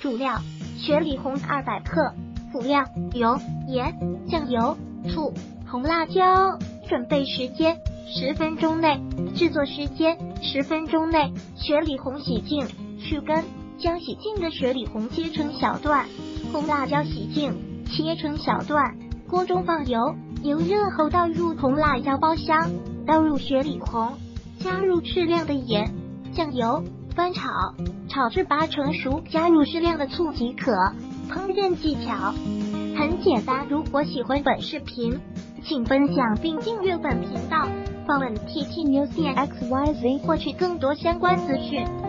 主料：雪里红200克。辅料：油、盐、酱油、醋、红辣椒。准备时间10分钟内，制作时间10分钟内。雪里红洗净去根，将洗净的雪里红切成小段。红辣椒洗净切成小段。锅中放油，油热后倒入红辣椒爆香，倒入雪里红，加入适量的盐、酱油，翻炒，炒至8成熟，加入适量的醋即可。烹饪技巧很简单，如果喜欢本视频，请分享并订阅本频道，访问 TT News XYZ 获取更多相关资讯。